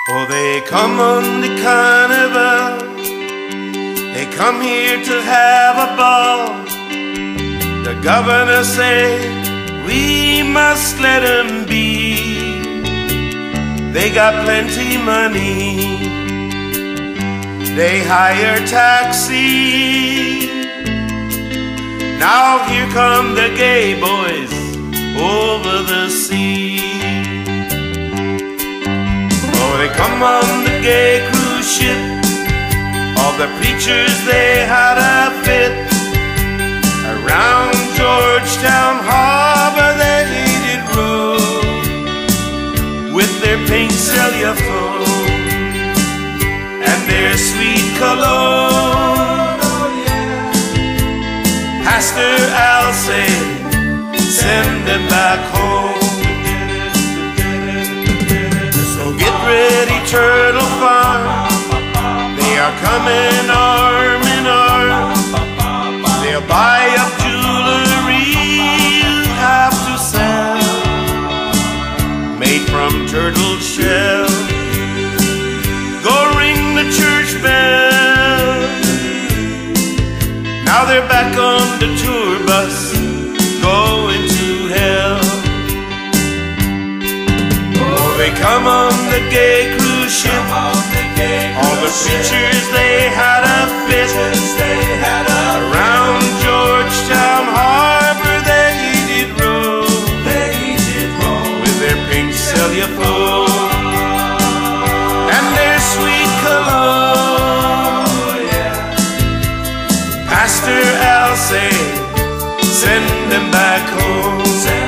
Oh, they come on the carnival, they come here to have a ball. The governor said we must let them be. They got plenty money, they hire taxi. Now here come the gay boys over the sea. Oh, they come on the gay cruise ship, all the preachers they had a fit. Around Georgetown Harbor they did row, with their pink cellophane and their sweet cologne. Pastor Al said, send them back home. So get ready, Turtle Farm, they are coming arm in arm. They'll buy up jewelry you have to sell, made from turtle shell. Go ring the church bell. Now they're back on the tour bus, going to hell. Oh, they come on the gay cruise ship, all the preachers they had a fit. Around Georgetown Harbor they did row, with their pink cellophane and their sweet cologne. Pastor Al said, send them back home.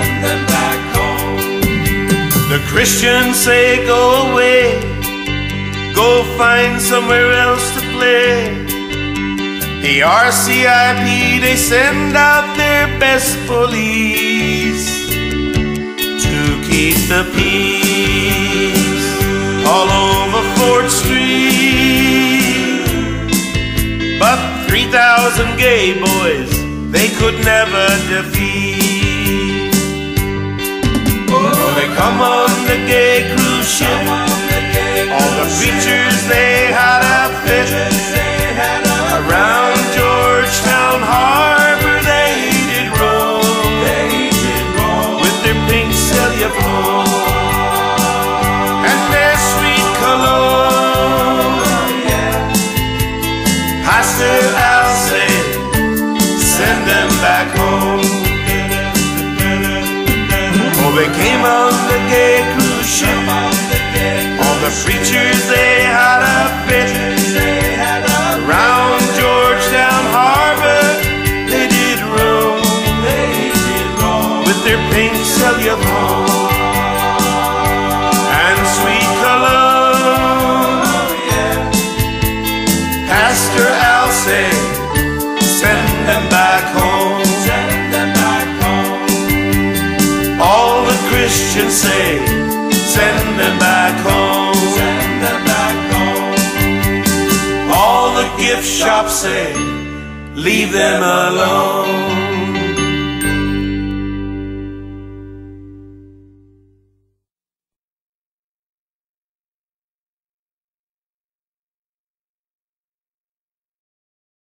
The Christians say, go away, go find somewhere else to play. The RCIP, they send out their best police to keep the peace all over 4th Street. But 3,000 gay boys they could never defeat. Oh, they come on the gay cruise ship, all the preachers they had a fit. Around Georgetown Harbor they did row, with their pink cellophane and their sweet cologne. Pastor Al said, send them back home. Oh, they came on the gay cruise ship, all the preachers they had a fit. Around Georgetown Harbor they did row, with their pink cellophane and sweet cologne. Pastor Al said, send them back home. All the Christians say, send them back home. All the gift shops say, leave them alone.